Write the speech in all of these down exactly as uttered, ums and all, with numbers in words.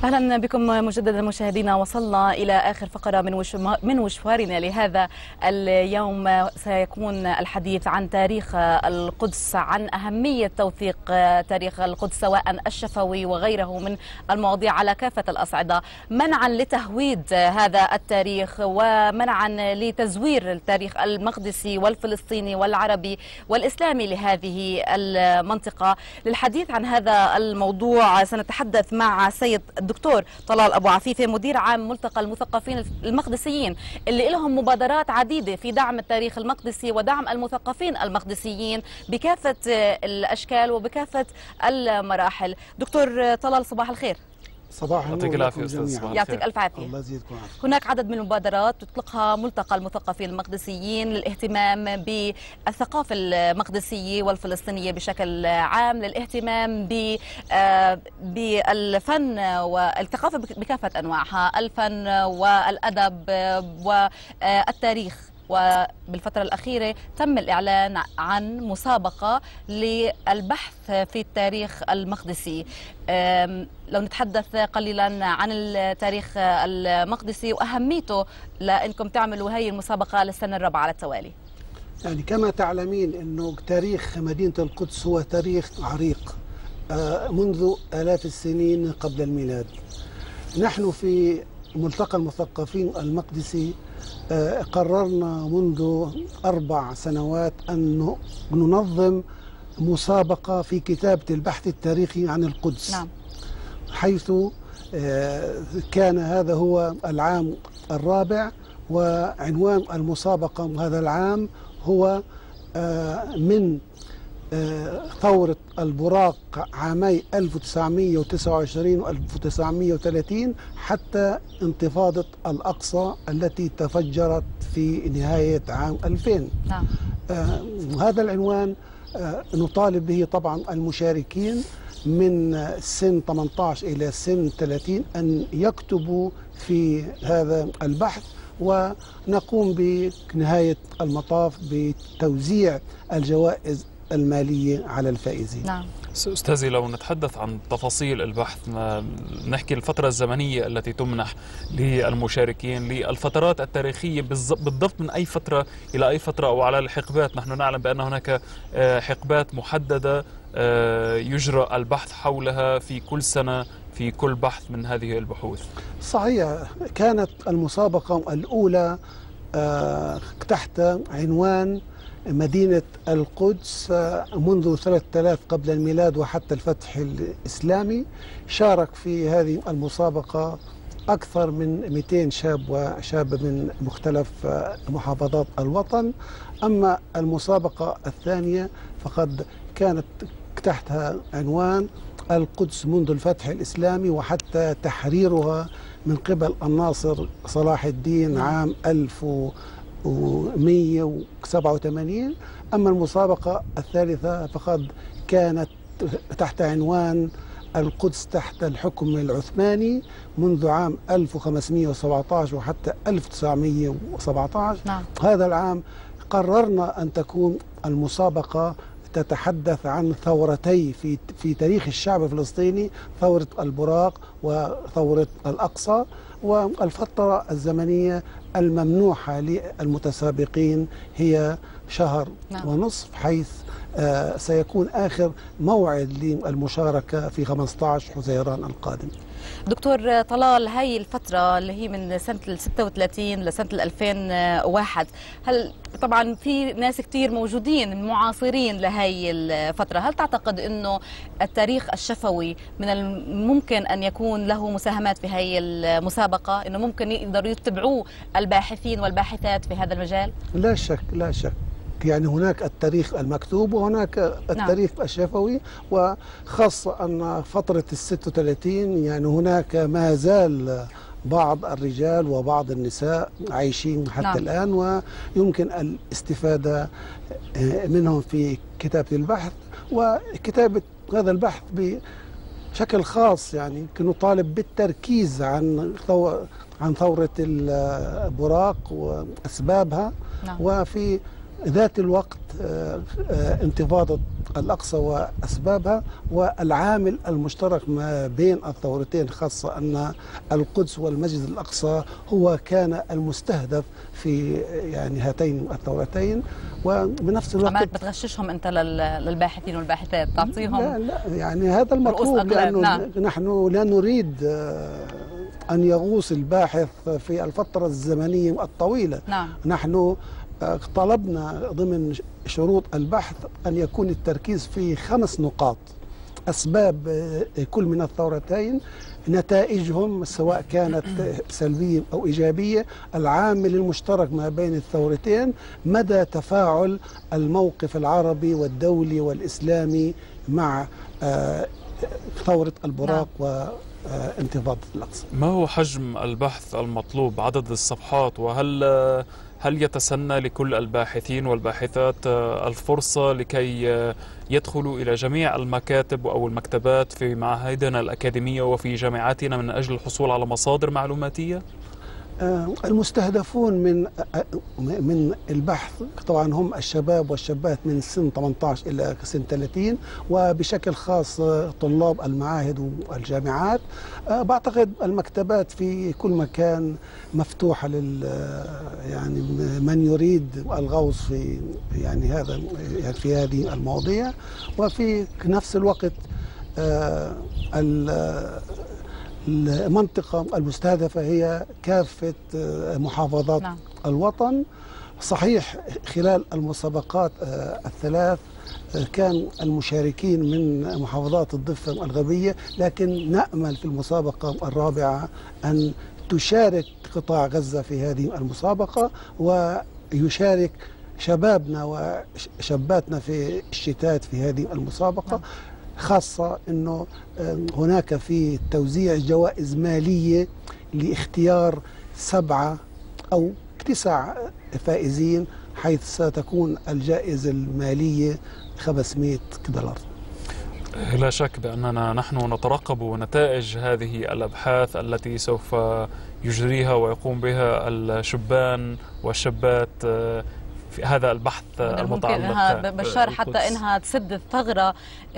أهلا بكم مجددا مشاهدينا. وصلنا إلى آخر فقرة من من مشوارنا لهذا اليوم. سيكون الحديث عن تاريخ القدس، عن أهمية توثيق تاريخ القدس سواء الشفوي وغيره من المواضيع على كافة الأصعدة، منعا لتهويد هذا التاريخ ومنعا لتزوير التاريخ المقدسي والفلسطيني والعربي والإسلامي لهذه المنطقة. للحديث عن هذا الموضوع سنتحدث مع السيد الدكتور طلال أبو عفيفة، مدير عام ملتقى المثقفين المقدسيين، اللي لهم مبادرات عديدة في دعم التاريخ المقدسي ودعم المثقفين المقدسيين بكافة الأشكال وبكافة المراحل. دكتور طلال، صباح الخير. صباح النور. يعطيك العافية أستاذ. صباح الخير. يعطيك ألف عافية. الله يزيدكم عافية. هناك عدد من المبادرات تطلقها ملتقى المثقفين المقدسيين للاهتمام بالثقافة المقدسية والفلسطينية بشكل عام، للاهتمام بالفن والثقافة بكافة أنواعها، الفن والأدب والتاريخ. وبالفترة الأخيرة تم الإعلان عن مسابقة للبحث في التاريخ المقدسي. لو نتحدث قليلا عن التاريخ المقدسي وأهميته لأنكم تعملوا هذه المسابقة للسنة الرابعة على التوالي. يعني كما تعلمين أنه تاريخ مدينة القدس هو تاريخ عريق منذ آلاف السنين قبل الميلاد. نحن في ملتقى المثقفين المقدسي قررنا منذ أربع سنوات أن ننظم مسابقة في كتابة البحث التاريخي عن القدس. نعم. حيث كان هذا هو العام الرابع، وعنوان المسابقة هذا العام هو من ثورة البراق عامي ألف وتسعمئة وتسعة وعشرين و ألف وتسعمئة وثلاثين حتى انتفاضة الأقصى التي تفجرت في نهاية عام ألفين. نعم. آه هذا العنوان آه نطالب به طبعا المشاركين من سن ثمانية عشر إلى سن ثلاثين أن يكتبوا في هذا البحث، ونقوم بنهاية المطاف بتوزيع الجوائز المالية على الفائزين. نعم. أستاذي، لو نتحدث عن تفاصيل البحث، نحكي الفترة الزمنية التي تمنح للمشاركين، للفترات التاريخية بالضبط من أي فترة إلى أي فترة، أو على الحقبات. نحن نعلم بأن هناك حقبات محددة يجرى البحث حولها في كل سنة في كل بحث من هذه البحوث. صحيح. كانت المسابقة الأولى تحت عنوان مدينة القدس منذ ثلاثة آلاف قبل الميلاد وحتى الفتح الإسلامي. شارك في هذه المسابقة أكثر من مئتين شاب وشاب من مختلف محافظات الوطن. أما المسابقة الثانية فقد كانت تحتها عنوان القدس منذ الفتح الإسلامي وحتى تحريرها من قبل الناصر صلاح الدين عام ألف ومئة وسبعة وثمانين. أما المسابقة الثالثة فقد كانت تحت عنوان القدس تحت الحكم العثماني منذ عام ألف وخمسمئة وسبعة عشر وحتى ألف وتسعمئة وسبعة عشر. نعم. هذا العام قررنا أن تكون المسابقة تتحدث عن ثورتي في في تاريخ الشعب الفلسطيني، ثورة البراق وثورة الأقصى. والفترة الزمنية الممنوحة للمتسابقين هي شهر نعم. ونصف، حيث آه سيكون آخر موعد للمشاركة في خمسة عشر حزيران القادم. دكتور طلال، هاي الفترة اللي هي من سنة ال ستة وثلاثين لسنة ال ألفين وواحد، هل طبعا في ناس كتير موجودين معاصرين لهي الفترة، هل تعتقد انه التاريخ الشفوي من الممكن ان يكون له مساهمات في هاي المسابقة، انه ممكن يقدروا يتبعوه الباحثين والباحثات في هذا المجال؟ لا شك لا شك. يعني هناك التاريخ المكتوب وهناك التاريخ نعم. الشفوي، وخاصة أن فترة الستة وثلاثين يعني هناك ما زال بعض الرجال وبعض النساء عايشين حتى نعم. الآن، ويمكن الاستفادة منهم في كتابة البحث وكتابة هذا البحث بشكل خاص. يعني يمكن نطالب بالتركيز عن عن ثورة البراق وأسبابها نعم. وفي ذات الوقت انتفاضة الأقصى وأسبابها والعامل المشترك ما بين الثورتين، خاصة أن القدس والمسجد الأقصى هو كان المستهدف في يعني هاتين الثورتين. وبنفس الوقت عمالك بتغششهم أنت للباحثين والباحثات، تعطيهم لا لا يعني هذا المطلوب، لأنه نعم. نحن لا نريد أن يغوص الباحث في الفترة الزمنية الطويلة. نعم. نحن طلبنا ضمن شروط البحث أن يكون التركيز في خمس نقاط: أسباب كل من الثورتين، نتائجهم سواء كانت سلبية أو إيجابية، العامل المشترك ما بين الثورتين، مدى تفاعل الموقف العربي والدولي والإسلامي مع ثورة البراق. نعم. وانتفاضة الأقصى. ما هو حجم البحث المطلوب، عدد الصفحات، وهل هل يتسنى لكل الباحثين والباحثات الفرصة لكي يدخلوا إلى جميع المكاتب أو المكتبات في معاهدنا الأكاديمية وفي جامعاتنا من أجل الحصول على مصادر معلوماتية؟ المستهدفون من من البحث طبعا هم الشباب والشابات من سن ثمانية عشر إلى سن ثلاثين، وبشكل خاص طلاب المعاهد والجامعات. بعتقد المكتبات في كل مكان مفتوحة لل يعني من يريد الغوص في يعني هذا يعني في هذه المواضيع. وفي نفس الوقت المنطقة المستهدفة هي كافة محافظات نعم. الوطن. صحيح خلال المسابقات الثلاث كان المشاركين من محافظات الضفة الغربية، لكن نأمل في المسابقة الرابعة أن تشارك قطاع غزة في هذه المسابقة، ويشارك شبابنا وشاباتنا في الشتات في هذه المسابقة. نعم. خاصة أنه هناك في توزيع جوائز مالية لاختيار سبعة أو تسع فائزين، حيث ستكون الجائزة المالية خمسمائة دولار. لا شك بأننا نحن نترقب نتائج هذه الأبحاث التي سوف يجريها ويقوم بها الشبان والشابات في هذا البحث المتعلق بشار، حتى انها تسد الثغره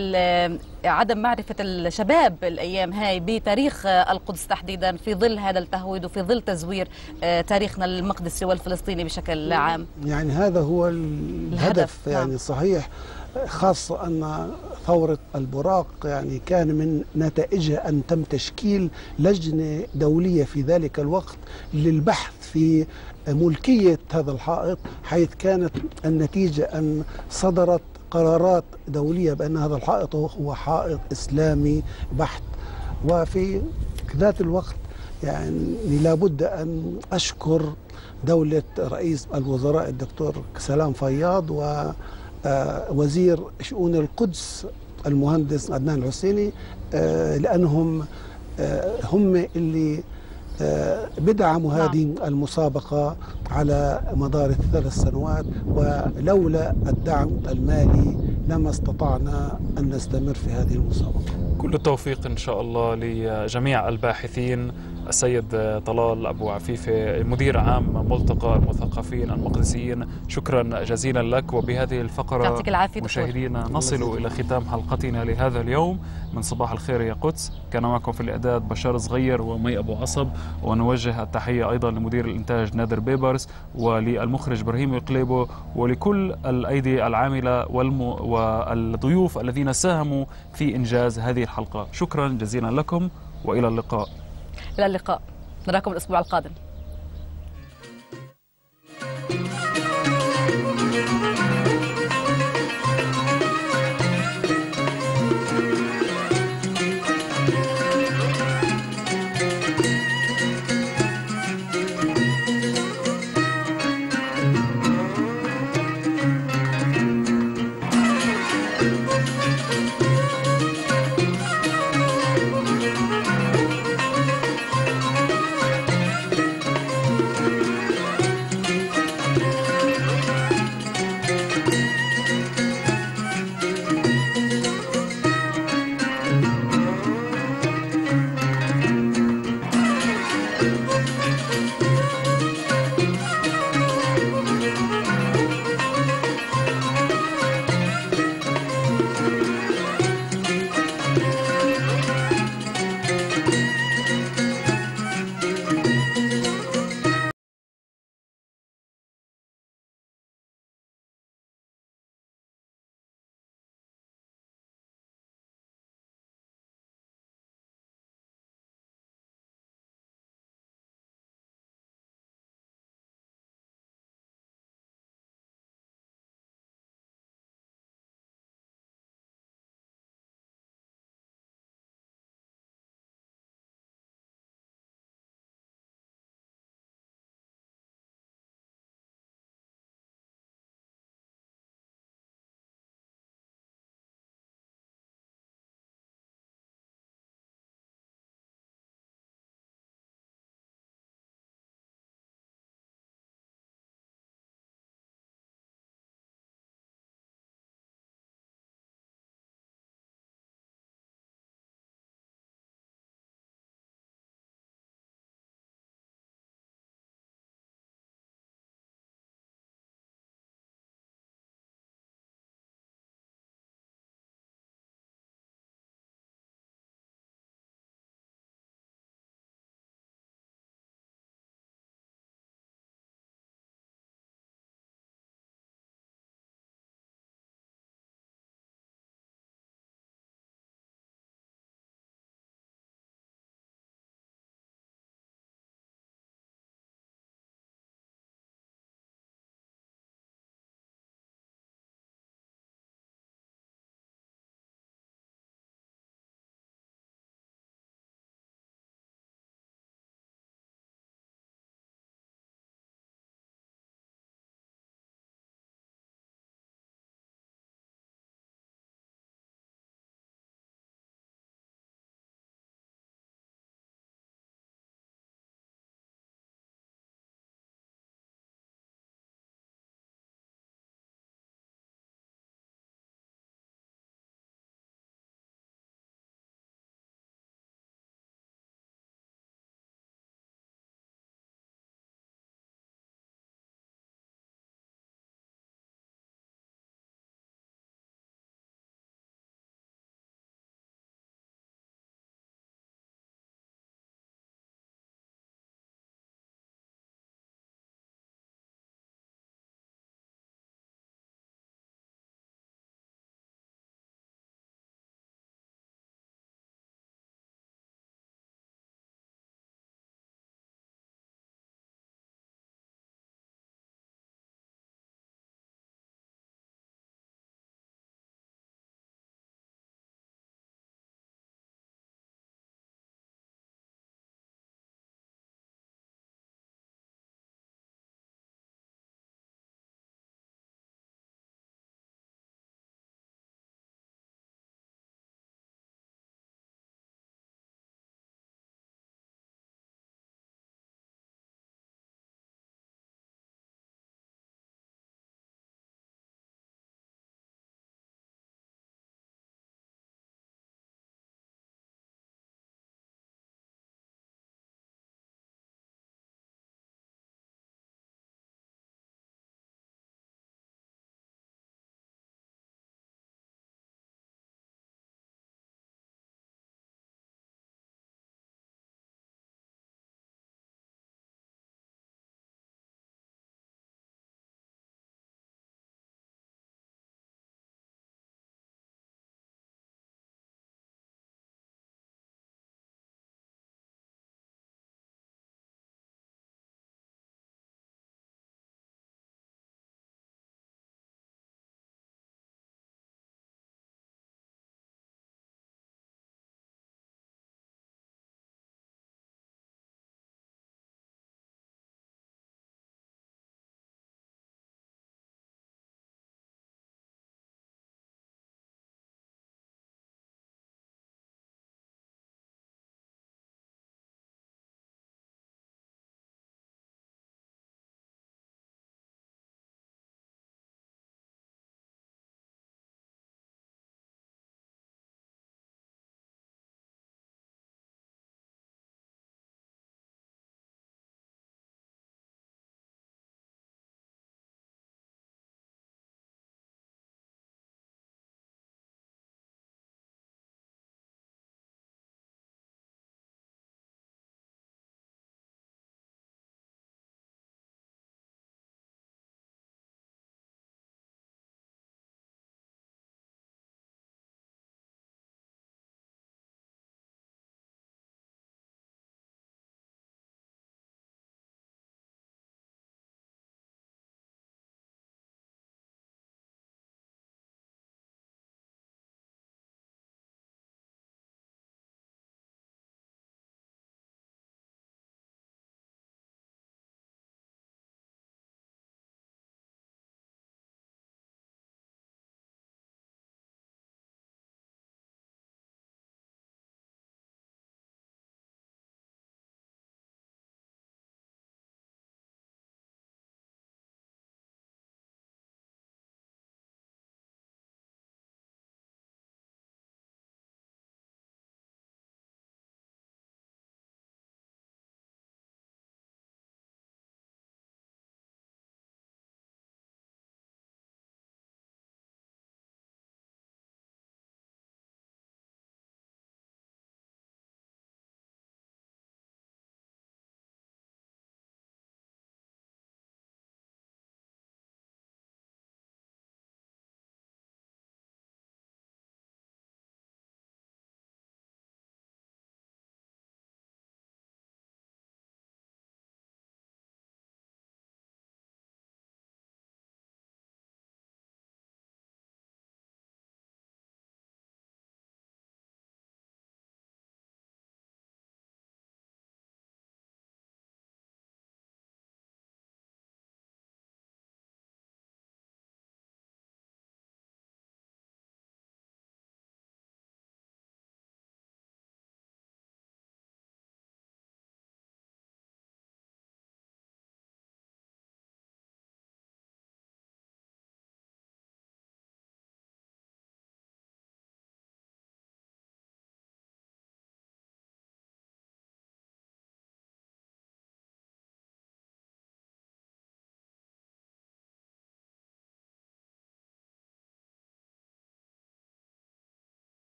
عدم معرفه الشباب الايام هاي بتاريخ القدس تحديدا، في ظل هذا التهويد وفي ظل تزوير تاريخنا المقدسي والفلسطيني بشكل عام. يعني هذا هو الهدف, الهدف. يعني نعم. صحيح، خاصة أن ثورة البراق يعني كان من نتائجها أن تم تشكيل لجنة دولية في ذلك الوقت للبحث في ملكية هذا الحائط، حيث كانت النتيجة أن صدرت قرارات دولية بأن هذا الحائط هو حائط إسلامي بحت. وفي ذات الوقت يعني لابد أن أشكر دولة رئيس الوزراء الدكتور سلام فياض ووزير شؤون القدس المهندس عدنان الحسيني، لأنهم هم اللي بدعموا هذه المسابقة على مدار الثلاث سنوات، ولولا الدعم المالي لما استطعنا أن نستمر في هذه المسابقة. كل التوفيق إن شاء الله لجميع الباحثين. السيد طلال أبو عفيفة، مدير عام ملتقى المثقفين المقدسيين، شكرا جزيلا لك. وبهذه الفقرة مشاهدينا نصل إلى ختام حلقتنا لهذا اليوم من صباح الخير يا قدس. كان معكم في الإعداد بشار صغير ومي أبو عصب، ونوجه التحية أيضا لمدير الإنتاج نادر بيبرس وللمخرج إبراهيم القليبو ولكل الأيدي العاملة والم... والضيوف الذين ساهموا في إنجاز هذه الحلقة. شكرا جزيلا لكم وإلى اللقاء. إلى اللقاء، نراكم الأسبوع القادم.